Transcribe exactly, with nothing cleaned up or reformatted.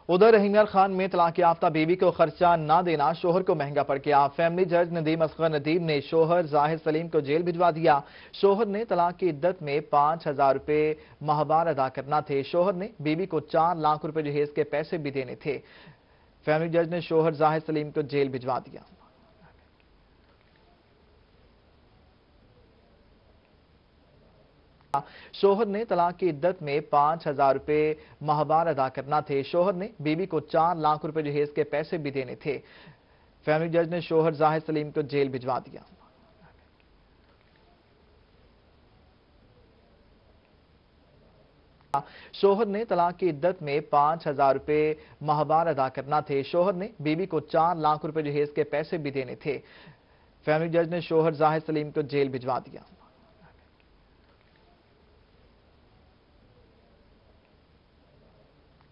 उधर हिंगर खान में तलाक याफ्ता बीवी को खर्चा न देना शोहर को महंगा पड़ गया। फैमिली जज नदीम असगर नदीम ने शोहर जाहिर सलीम को जेल भिजवा दिया। शोहर ने तलाक की इद्दत में पांच हजार रुपए माहवार अदा करना थे। शोहर ने बीवी को चार लाख रुपए जहेज के पैसे भी देने थे। फैमिली जज ने शोहर जाहिर सलीम को जेल भिजवा दिया। शोहर ने तलाक की इद्दत में पांच हजार रुपए माहवार अदा करना थे। शोहर ने बीवी को चार लाख रुपए जहेज के पैसे भी देने थे। फैमिली जज ने शोहर जाहिर सलीम को जेल भिजवा दिया। शोहर ने तलाक की इद्दत में पांच हजार रुपए माहवार अदा करना थे। शोहर ने बीवी को चार लाख रुपए जहेज के पैसे भी देने थे। फैमिली जज ने शोहर जाहिर सलीम को जेल भिजवा दिया।